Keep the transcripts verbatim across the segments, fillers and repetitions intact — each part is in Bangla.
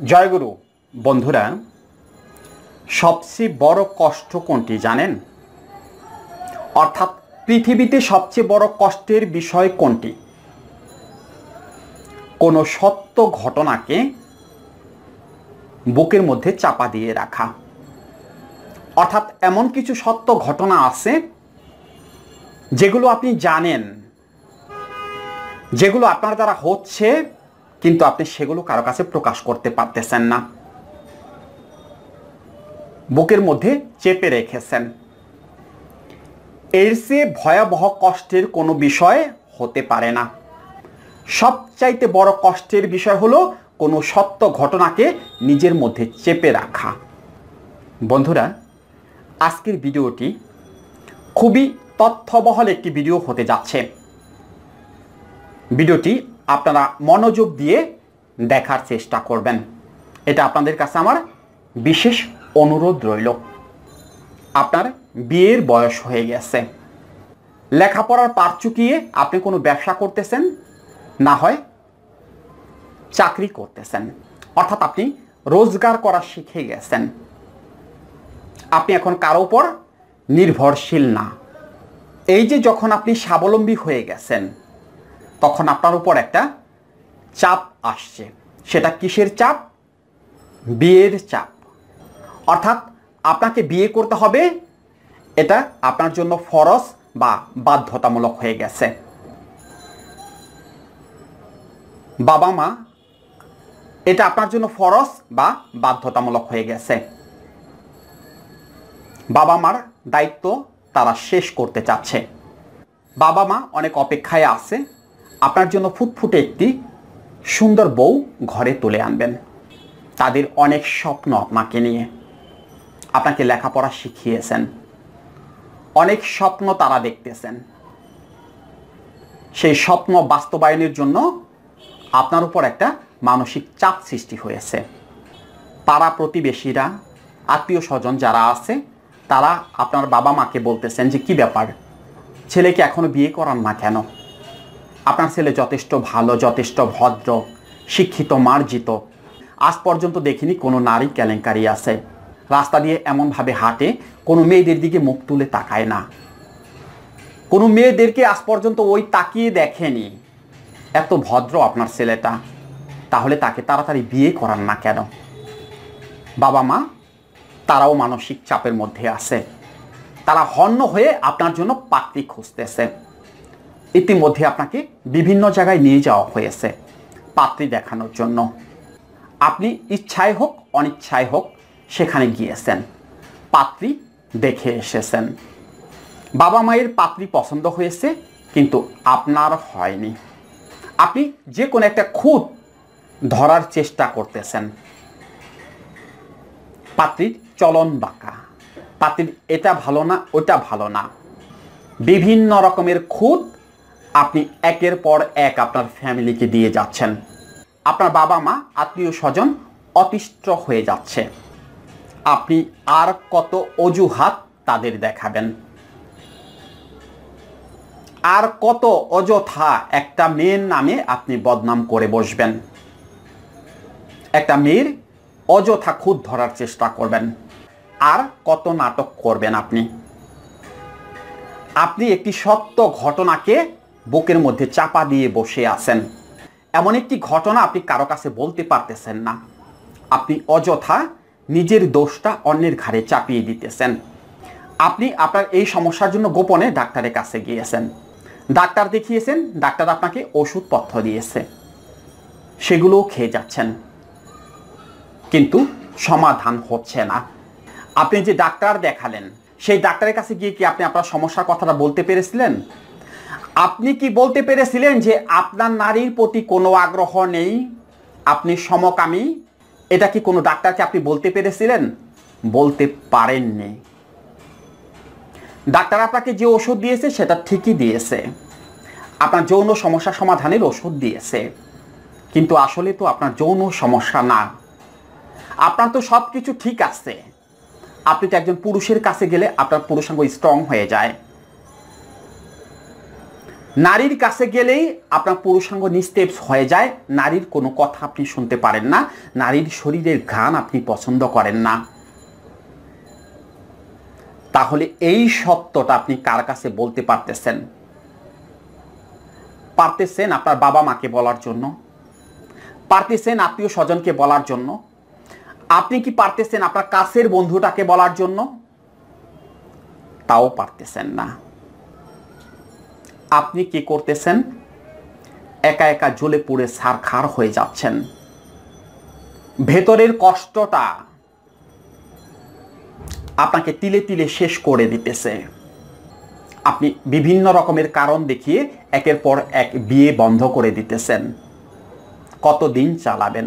জয়গুরু বন্ধুরা, সবচেয়ে বড় কষ্ট কোনটি জানেন? অর্থাৎ পৃথিবীতে সবচেয়ে বড় কষ্টের বিষয় কোনটি? কোনো সত্য ঘটনাকে বুকের মধ্যে চাপা দিয়ে রাখা। অর্থাৎ এমন কিছু সত্য ঘটনা আছে যেগুলো আপনি জানেন, যেগুলো আপনার দ্বারা হচ্ছে, কিন্তু আপনি সেগুলো কারো কাছে প্রকাশ করতে পারতেছেন না, বুকের মধ্যে চেপে রেখেছেন। এর চেয়ে ভয়াবহ কষ্টের কোনো বিষয় হতে পারে না। সবচাইতে বড় কষ্টের বিষয় হলো কোনো সত্য ঘটনাকে নিজের মধ্যে চেপে রাখা। বন্ধুরা, আজকের ভিডিওটি খুবই তথ্যবহুল একটি ভিডিও হতে যাচ্ছে। ভিডিওটি আপনারা মনোযোগ দিয়ে দেখার চেষ্টা করবেন, এটা আপনাদের কাছে আমার বিশেষ অনুরোধ রইল। আপনার বিয়ের বয়স হয়ে গেছে, লেখাপড়ার পার চুকিয়ে আপনি কোনো ব্যবসা করতেছেন, না হয় চাকরি করতেছেন, অর্থাৎ আপনি রোজগার করা শিখে গেছেন। আপনি এখন কারো উপর নির্ভরশীল না। এই যে যখন আপনি স্বাবলম্বী হয়ে গেছেন, তখন আপনার উপর একটা চাপ আসছে। সেটা কিসের চাপ? বিয়ের চাপ। অর্থাৎ আপনাকে বিয়ে করতে হবে, এটা আপনার জন্য ফরজ বা বাধ্যতামূলক হয়ে গেছে। বাবা মা, এটা আপনার জন্য ফরজ বা বাধ্যতামূলক হয়ে গেছে। বাবা মার দায়িত্ব তারা শেষ করতে চাচ্ছে। বাবা মা অনেক অপেক্ষায় আছে আপনার জন্য ফুটফুটে একটি সুন্দর বউ ঘরে তুলে আনবেন। তাদের অনেক স্বপ্ন আপনাকে নিয়ে, আপনাকে লেখাপড়া শিখিয়েছেন, অনেক স্বপ্ন তারা দেখতেছেন। সেই স্বপ্ন বাস্তবায়নের জন্য আপনার উপর একটা মানসিক চাপ সৃষ্টি হয়েছে। পাড়া প্রতিবেশীরা, আত্মীয় স্বজন যারা আছে, তারা আপনার বাবা মাকে বলতেছেন যে কি ব্যাপার, ছেলেকে এখনো বিয়ে করান না কেন? আপনার ছেলে যথেষ্ট ভালো, যথেষ্ট ভদ্র, শিক্ষিত, মার্জিত। আজ পর্যন্ত দেখিনি কোনো নারী কেলেঙ্কারি আছে। রাস্তা দিয়ে এমনভাবে হাঁটে, কোনো মেয়েদের দিকে মুখ তুলে তাকায় না, কোনো মেয়েদেরকে আজ পর্যন্ত ওই তাকিয়ে দেখেনি। এত ভদ্র আপনার ছেলেটা, তাহলে তাকে তাড়াতাড়ি বিয়ে করান না কেন? বাবা মা তারাও মানসিক চাপের মধ্যে আছে। তারা হন্য হয়ে আপনার জন্য পাত্রী খুঁজতেছে। ইতিমধ্যে আপনাকে বিভিন্ন জায়গায় নিয়ে যাওয়া হয়েছে পাত্রী দেখানোর জন্য। আপনি ইচ্ছায় হোক অনিচ্ছায় হোক সেখানে গিয়েছেন, পাত্রী দেখে এসেছেন। বাবা মায়ের পাত্রী পছন্দ হয়েছে, কিন্তু আপনার হয়নি। আপনি যে কোনো একটা খুঁত ধরার চেষ্টা করতেছেন। পাত্রীর চলন বাঁকা, পাত্রীর এটা ভালো না, ওটা ভালো না, বিভিন্ন রকমের খুঁত আপনি একের পর এক আপনার ফ্যামিলিকে দিয়ে যাচ্ছেন। আপনার বাবা মা, আত্মীয় স্বজন অতিষ্ঠ হয়ে যাচ্ছে। আপনি আর কত অজুহাত তাদের দেখাবেন? আর কত অযথা একটা মেয়ের নামে আপনি বদনাম করে বসবেন? একটা মেয়ের অযথা খুঁত ধরার চেষ্টা করবেন। আর কত নাটক করবেন আপনি? আপনি একটি সত্য ঘটনাকে বুকের মধ্যে চাপা দিয়ে বসে আছেন। এমন একটি ঘটনা আপনি কারো কাছে বলতে পারতেছেন না। আপনি অযথা নিজের দোষটা অন্যের ঘাড়ে চাপিয়ে দিতেছেন। আপনি আপনার এই সমস্যার জন্য গোপনে ডাক্তারের কাছে গিয়েছেন, ডাক্তার দেখিয়েছেন, ডাক্তার আপনাকে ওষুধপত্র দিয়েছে, সেগুলোও খেয়ে যাচ্ছেন, কিন্তু সমাধান হচ্ছে না। আপনি যে ডাক্তার দেখালেন, সেই ডাক্তারের কাছে গিয়ে কি আপনি আপনার সমস্যার কথাটা বলতে পেরেছিলেন? আপনি কি বলতে পেরেছিলেন যে আপনার নারীর প্রতি কোনো আগ্রহ নেই, আপনি সমকামী? এটা কি কোনো ডাক্তারকে আপনি বলতে পেরেছিলেন? বলতে পারেননি। ডাক্তার আপনাকে যে ওষুধ দিয়েছে সেটা ঠিকই দিয়েছে, আপনার যৌন সমস্যা সমাধানের ওষুধ দিয়েছে, কিন্তু আসলে তো আপনার যৌন সমস্যা না। আপনার তো সব কিছু ঠিক আছে। আপনি তো একজন পুরুষের কাছে গেলে আপনার পুরুষাঙ্গ স্ট্রং হয়ে যায়। নারীর কাছে গেলেই আপনার পুরুষাঙ্গ নিস্তেজ হয়ে যায়, নারীর কোনো কথা আপনি শুনতে পারেন না, নারীর শরীরের ঘ্রাণ আপনি পছন্দ করেন না। তাহলে এই সত্যটা আপনি কার কাছে বলতে পারতেছেন? পারতেছেন আপনার বাবা মাকে বলার জন্য? পারতেছেন আত্মীয় স্বজনকে বলার জন্য? আপনি কি পারতেছেন আপনার কাছের বন্ধুটাকে বলার জন্য? তাও পারতেছেন না। আপনি কি করতেছেন? একা একা জ্বলে পুড়ে ছারখার হয়ে যাচ্ছেন। ভেতরের কষ্টটা আপনাকে তিলে তিলে শেষ করে দিতেছে। আপনি বিভিন্ন রকমের কারণ দেখিয়ে একের পর এক বিয়ে বন্ধ করে দিতেছেন। কতদিন চালাবেন?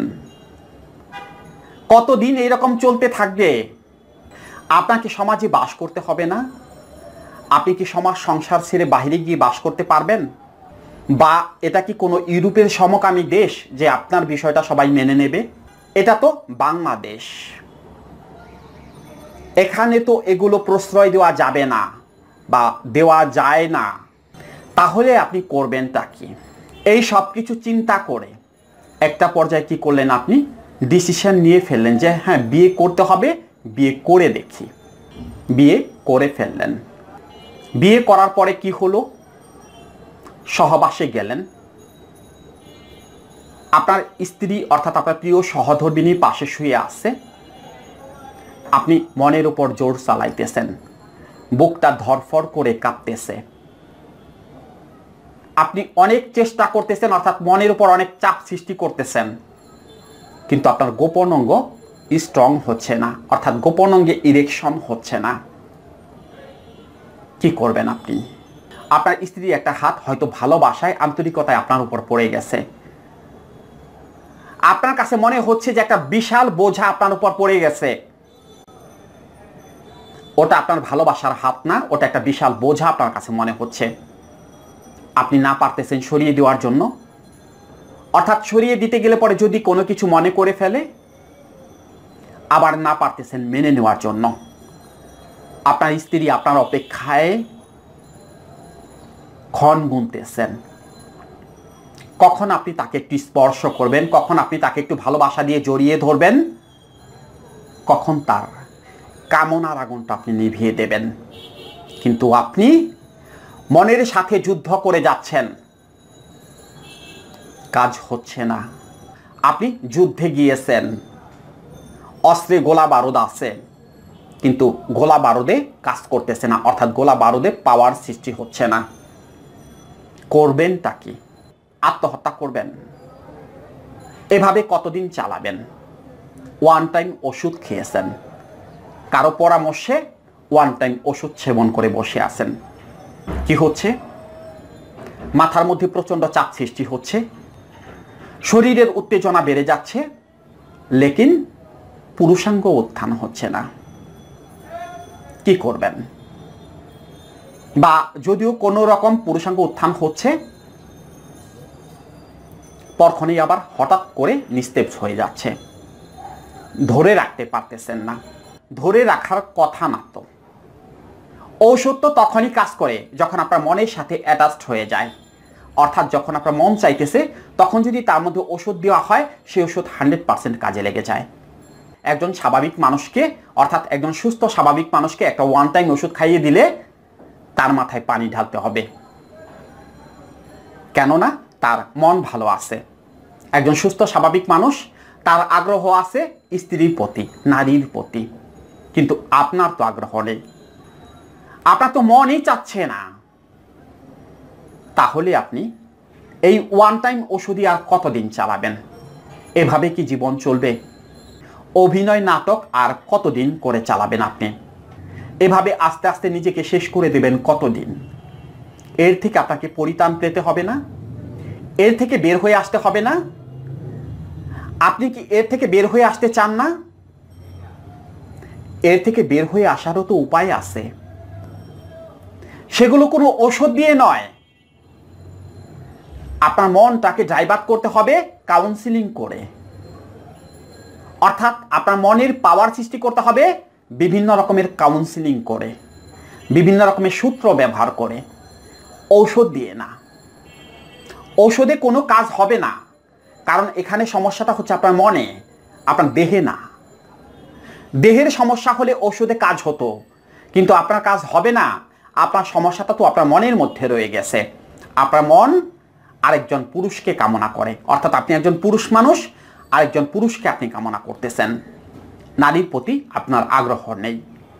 কতদিন এরকম চলতে থাকবে? আপনাকে সমাজে বাস করতে হবে না? আপনি কি সমাজ সংসার ছেড়ে বাইরে গিয়ে বাস করতে পারবেন? বা এটা কি কোনো ইউরোপের সমকামী দেশ যে আপনার বিষয়টা সবাই মেনে নেবে? এটা তো বাংলাদেশ। এখানে তো এগুলো প্রশ্রয় দেওয়া যাবে না বা দেওয়া যায় না। তাহলে আপনি করবেনটা কি? এই সব কিছু চিন্তা করে একটা পর্যায়ে কি করলেন? আপনি ডিসিশন নিয়ে ফেললেন যে হ্যাঁ, বিয়ে করতে হবে, বিয়ে করে দেখি। বিয়ে করে ফেললেন। বিয়ে করার পরে কি হলো? সহবাসে গেলেন। আপনার স্ত্রী অর্থাৎ আপনার প্রিয় সহধর্মিনী পাশে শুয়ে আছে। আপনি মনের উপর জোর চালাইতেছেন, বুকটা ধরফর করে কাঁপতেছে। আপনি অনেক চেষ্টা করতেছেন, অর্থাৎ মনের উপর অনেক চাপ সৃষ্টি করতেছেন, কিন্তু আপনার গোপন অঙ্গ স্ট্রং হচ্ছে না, অর্থাৎ গোপন অঙ্গে ইরেকশন হচ্ছে না। কি করবেন আপনি? আপনার স্ত্রীর একটা হাত হয়তো ভালোবাসায়, আন্তরিকতায় আপনার উপর পড়ে গেছে। আপনার কাছে মনে হচ্ছে যে একটা বিশাল বোঝা আপনার উপর পড়ে গেছে। ওটা আপনার ভালোবাসার হাত না, ওটা একটা বিশাল বোঝা আপনার কাছে মনে হচ্ছে। আপনি না পারতেছেন সরিয়ে দেওয়ার জন্য, অর্থাৎ সরিয়ে দিতে গেলে পরে যদি কোনো কিছু মনে করে ফেলে, আবার না পারতেছেন মেনে নেওয়ার জন্য। আপনার স্ত্রী আপনার অপেক্ষায় ক্ষণ গুনতেছেন, কখন আপনি তাকে একটু স্পর্শ করবেন, কখন আপনি তাকে একটু ভালোবাসা দিয়ে জড়িয়ে ধরবেন, কখন তার কামনার আগুনটা আপনি নিভিয়ে দেবেন। কিন্তু আপনি মনের সাথে যুদ্ধ করে যাচ্ছেন, কাজ হচ্ছে না। আপনি যুদ্ধে গিয়েছেন, অস্ত্রে গোলা বারুদ আছে, কিন্তু গোলা বারুদে কাজ করতেছে না, অর্থাৎ গোলা বারুদে পাওয়ার সৃষ্টি হচ্ছে না। করবেনটা কি? আত্মহত্যা করবেন? এভাবে কতদিন চালাবেন? ওয়ান টাইম ওষুধ খেয়েছেন, কারো পরামর্শে ওয়ান টাইম ওষুধ সেবন করে বসে আছেন। কি হচ্ছে? মাথার মধ্যে প্রচণ্ড চাপ সৃষ্টি হচ্ছে, শরীরের উত্তেজনা বেড়ে যাচ্ছে, লেকিন পুরুষাঙ্গ উত্থান হচ্ছে না। কি করবেন? বা যদিও কোনো রকম পুরুষাঙ্গ উত্থান হচ্ছে, পরক্ষণেই আবার হঠাৎ করে নিস্তেজ হয়ে যাচ্ছে, ধরে রাখতে পারতেছেন না। ধরে রাখার কথা না তো। ঔষধ তো তখনই কাজ করে যখন আপনার মনের সাথে অ্যাটাচড হয়ে যায়, অর্থাৎ যখন আপনার মন চাইতেছে তখন যদি তার মধ্যে ওষুধ দেওয়া হয়, সেই ওষুধ হান্ড্রেড পার্সেন্ট কাজে লেগে যায়। একজন স্বাভাবিক মানুষকে, অর্থাৎ একজন সুস্থ স্বাভাবিক মানুষকে একটা ওয়ান টাইম ওষুধ খাইয়ে দিলে তার মাথায় পানি ঢালতে হবে, কেননা তার মন ভালো আছে। একজন সুস্থ স্বাভাবিক মানুষ, তার আগ্রহ আছে স্ত্রীর প্রতি, নারীর প্রতি, কিন্তু আপনার তো আগ্রহ নেই, আপনার তো মনই চাচ্ছে না। তাহলে আপনি এই ওয়ান টাইম ওষুধই আর কতদিন চালাবেন? এভাবে কি জীবন চলবে? অভিনয় নাটক আর কতদিন করে চালাবেন আপনি? এভাবে আস্তে আস্তে নিজেকে শেষ করে দেবেন কতদিন? এর থেকে আপনাকে পরিত্রাণ পেতে হবে না? এর থেকে বের হয়ে আসতে হবে না? আপনি কি এর থেকে বের হয়ে আসতে চান না? এর থেকে বের হয়ে আসারও তো উপায় আছে। সেগুলো কোনো ওষুধ দিয়ে নয়। আপনার মনটাকে ডাইভার্ট করতে হবে কাউন্সিলিং করে, অর্থাৎ আপনার মনের পাওয়ার সৃষ্টি করতে হবে বিভিন্ন রকমের কাউন্সিলিং করে, বিভিন্ন রকমের সূত্র ব্যবহার করে, ঔষধ দিয়ে না। ঔষধে কোনো কাজ হবে না, কারণ এখানে সমস্যাটা হচ্ছে আপনার মনে, আপনার দেহে না। দেহের সমস্যা হলে ঔষধে কাজ হতো, কিন্তু আপনার কাজ হবে না। আপনার সমস্যাটা তো আপনার মনের মধ্যে রয়ে গেছে। আপনার মন আরেকজন পুরুষকে কামনা করে, অর্থাৎ আপনি একজন পুরুষ মানুষ, আরেকজন পুরুষকে আপনি কামনা করতেছেন। নারীর প্রতি আপনার আগ্রহ নেই।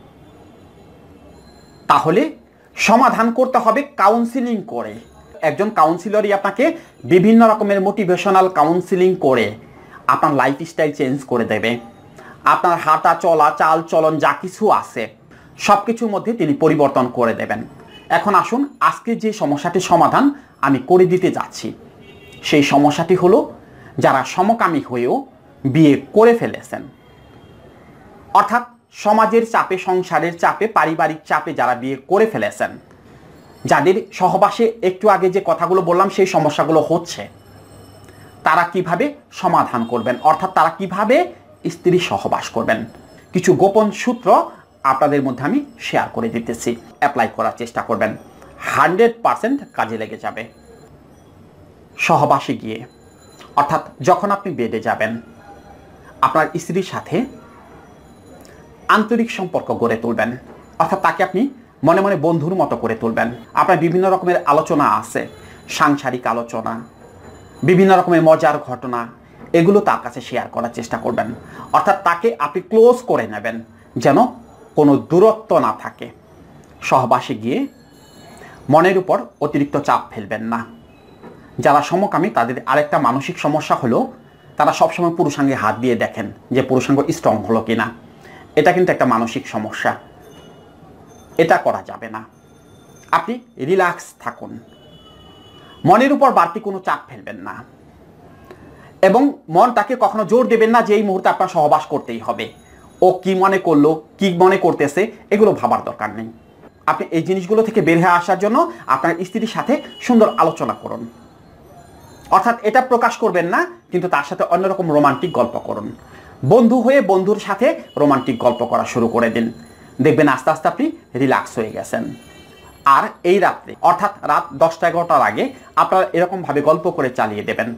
তাহলে সমাধান করতে হবে কাউন্সিলিং করে। একজন কাউন্সিলরই আপনাকে বিভিন্ন রকমের মোটিভেশনাল কাউন্সিলিং করে আপনার লাইফস্টাইল চেঞ্জ করে দেবে। আপনার হাঁটা চলা চাল চলন যা কিছু আছে সব কিছুর মধ্যে তিনি পরিবর্তন করে দেবেন। এখন আসুন, আজকে যে সমস্যাটির সমাধান আমি করে দিতে যাচ্ছি, সেই সমস্যাটি হলো যারা সমকামী হয়েও বিয়ে করে ফেলেছেন, অর্থাৎ সমাজের চাপে, সংসারের চাপে, পারিবারিক চাপে যারা বিয়ে করে ফেলেছেন, যাদের সহবাসে একটু আগে যে কথাগুলো বললাম সেই সমস্যাগুলো হচ্ছে, তারা কিভাবে সমাধান করবেন, অর্থাৎ তারা কিভাবে স্ত্রী সহবাস করবেন, কিছু গোপন সূত্র আপনাদের মধ্যে আমি শেয়ার করে দিতেছি। অ্যাপ্লাই করার চেষ্টা করবেন, হান্ড্রেড পারসেন্ট কাজে লেগে যাবে। সহবাসে গিয়ে, অর্থাৎ যখন আপনি বেডে যাবেন, আপনার স্ত্রীর সাথে আন্তরিক সম্পর্ক গড়ে তুলবেন, অর্থাৎ তাকে আপনি মনে মনে বন্ধুর মতো করে তুলবেন। আপনার বিভিন্ন রকমের আলোচনা আছে, সাংসারিক আলোচনা, বিভিন্ন রকমের মজার ঘটনা, এগুলো তার কাছে শেয়ার করার চেষ্টা করবেন। অর্থাৎ তাকে আপনি ক্লোজ করে নেবেন, যেন কোনো দূরত্ব না থাকে। সহবাসে গিয়ে মনের উপর অতিরিক্ত চাপ ফেলবেন না। যারা সমকামী তাদের আরেকটা মানসিক সমস্যা হলো তারা সবসময় পুরুষাঙ্গে হাত দিয়ে দেখেন যে পুরুষাঙ্গ স্ট্রং হলো কিনা। এটা কিন্তু একটা মানসিক সমস্যা, এটা করা যাবে না। আপনি রিল্যাক্স থাকুন, মনের উপর বাড়তি কোনো চাপ ফেলবেন না, এবং মনটাকে কখনো জোর দেবেন না যে এই মুহূর্তে আপনার সহবাস করতেই হবে। ও কি মনে করলো, কি মনে করতেছে, এগুলো ভাবার দরকার নেই। আপনি এই জিনিসগুলো থেকে বের হয়ে আসার জন্য আপনার স্ত্রীর সাথে সুন্দর আলোচনা করুন, অর্থাৎ এটা প্রকাশ করবেন না, কিন্তু তার সাথে অন্যরকম রোমান্টিক গল্প করুন। বন্ধু হয়ে বন্ধুর সাথে রোমান্টিক গল্প করা শুরু করে দিন, দেখবেন আস্তে আস্তে আপনি রিল্যাক্স হয়ে গেছেন। আর এই রাত্রে, অর্থাৎ রাত দশটা এগারোটার আগে আপনারা এরকমভাবে গল্প করে চালিয়ে দেবেন,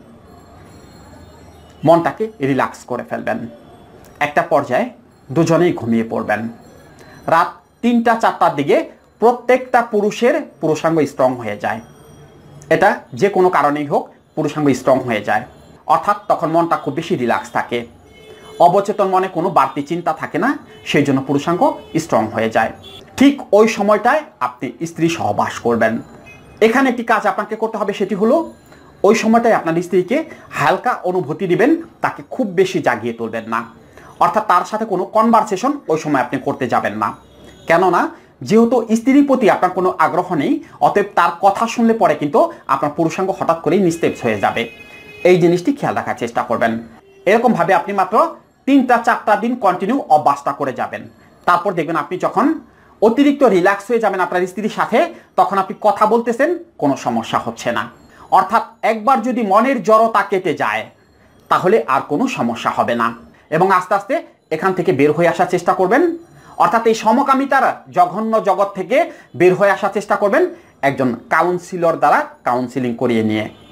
মনটাকে রিল্যাক্স করে ফেলবেন। একটা পর্যায়ে দুজনেই ঘুমিয়ে পড়বেন। রাত তিনটা চারটার দিকে প্রত্যেকটা পুরুষের পুরুষাঙ্গ স্ট্রং হয়ে যায়। এটা যে কোনো কারণেই হোক, পুরুষাঙ্গ স্ট্রং হয়ে যায়, অর্থাৎ তখন মনটা খুব বেশি রিল্যাক্স থাকে, অবচেতন মনে কোনো বাড়তি চিন্তা থাকে না, সেই জন্য পুরুষাঙ্গ স্ট্রং হয়ে যায়। ঠিক ওই সময়টায় আপনি স্ত্রী সহবাস করবেন। এখানে একটি কাজ আপনাকে করতে হবে, সেটি হলো ওই সময়টায় আপনার স্ত্রীকে হালকা অনুভূতি দিবেন, তাকে খুব বেশি জাগিয়ে তুলবেন না, অর্থাৎ তার সাথে কোনো কনভারসেশন ওই সময় আপনি করতে যাবেন না। কেননা যেহেতু স্ত্রীর প্রতি আপনার কোনো আগ্রহ নেই, অতএব তার কথা শুনলে পরে কিন্তু আপনার পুরুষাঙ্গ হঠাৎ করেই নিস্তেজ হয়ে যাবে। এই জিনিসটি খেয়াল রাখার চেষ্টা করবেন। এরকমভাবে আপনি মাত্র তিনটা চারটা দিন কন্টিনিউ অভ্যাসটা করে যাবেন। তারপর দেখবেন আপনি যখন অতিরিক্ত রিল্যাক্স হয়ে যাবেন আপনার স্ত্রীর সাথে, তখন আপনি কথা বলতেছেন, কোনো সমস্যা হচ্ছে না। অর্থাৎ একবার যদি মনের জড়তা কেটে যায় তাহলে আর কোনো সমস্যা হবে না, এবং আস্তে আস্তে এখান থেকে বের হয়ে আসার চেষ্টা করবেন। অর্থাৎ এই সমকামিতার জঘন্য জগৎ থেকে বের হয়ে আসার চেষ্টা করবেন একজন কাউন্সিলর দ্বারা কাউন্সিলিং করিয়ে নিয়ে।